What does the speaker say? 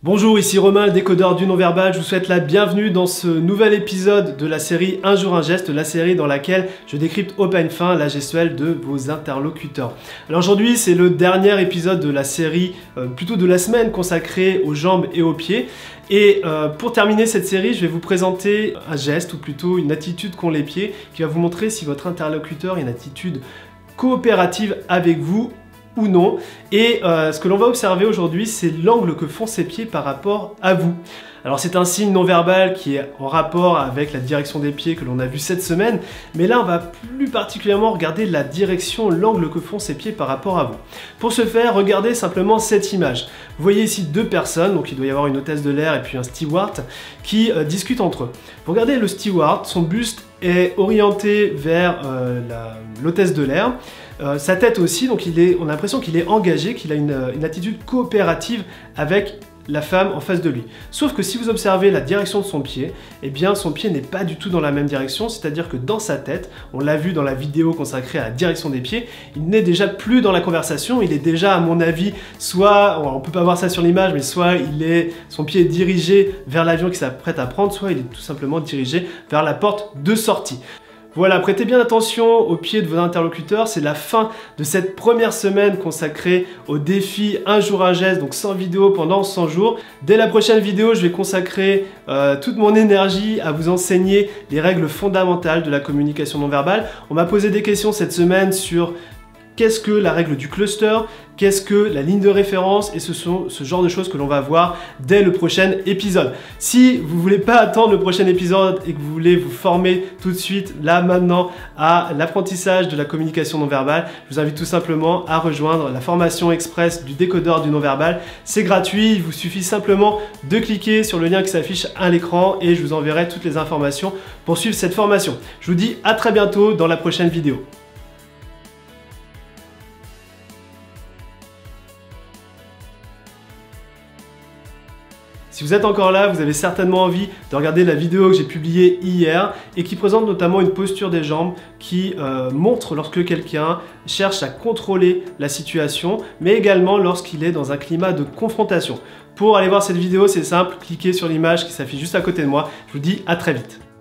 Bonjour, ici Romain, le décodeur du non-verbal. Je vous souhaite la bienvenue dans ce nouvel épisode de la série Un jour un geste, la série dans laquelle je décrypte au peigne fin la gestuelle de vos interlocuteurs. Alors aujourd'hui, c'est le dernier épisode de la série, plutôt de la semaine consacrée aux jambes et aux pieds. Et pour terminer cette série, je vais vous présenter un geste, ou plutôt une attitude qu'ont les pieds, qui va vous montrer si votre interlocuteur a une attitude coopérative avec vous ou non. Et ce que l'on va observer aujourd'hui, c'est l'angle que font ses pieds par rapport à vous. Alors c'est un signe non-verbal qui est en rapport avec la direction des pieds que l'on a vu cette semaine, mais là on va plus particulièrement regarder la direction, l'angle que font ses pieds par rapport à vous. Pour ce faire, regardez simplement cette image. Vous voyez ici deux personnes, donc il doit y avoir une hôtesse de l'air et puis un steward, qui discutent entre eux. Vous regardez le steward, son buste est orienté vers l'hôtesse de l'air. Sa tête aussi, donc on a l'impression qu'il est engagé, qu'il a une attitude coopérative avec la femme en face de lui. Sauf que si vous observez la direction de son pied, eh bien son pied n'est pas du tout dans la même direction, c'est-à-dire que dans sa tête, on l'a vu dans la vidéo consacrée à la direction des pieds, il n'est déjà plus dans la conversation, il est déjà à mon avis, soit, on peut pas voir ça sur l'image, mais soit son pied est dirigé vers l'avion qu'il s'apprête à prendre, soit il est tout simplement dirigé vers la porte de sortie. Voilà, prêtez bien attention aux pieds de vos interlocuteurs, c'est la fin de cette première semaine consacrée au défi Un jour un geste, donc 100 vidéos pendant 100 jours. Dès la prochaine vidéo, je vais consacrer toute mon énergie à vous enseigner les règles fondamentales de la communication non verbale. On m'a posé des questions cette semaine sur qu'est-ce que la règle du cluster, qu'est-ce que la ligne de référence, et ce sont ce genre de choses que l'on va voir dès le prochain épisode. Si vous ne voulez pas attendre le prochain épisode et que vous voulez vous former tout de suite, là, maintenant, à l'apprentissage de la communication non verbale, je vous invite tout simplement à rejoindre la formation express du décodeur du non verbal. C'est gratuit, il vous suffit simplement de cliquer sur le lien qui s'affiche à l'écran et je vous enverrai toutes les informations pour suivre cette formation. Je vous dis à très bientôt dans la prochaine vidéo. Si vous êtes encore là, vous avez certainement envie de regarder la vidéo que j'ai publiée hier et qui présente notamment une posture des jambes qui montre lorsque quelqu'un cherche à contrôler la situation, mais également lorsqu'il est dans un climat de confrontation. Pour aller voir cette vidéo, c'est simple, cliquez sur l'image qui s'affiche juste à côté de moi. Je vous dis à très vite.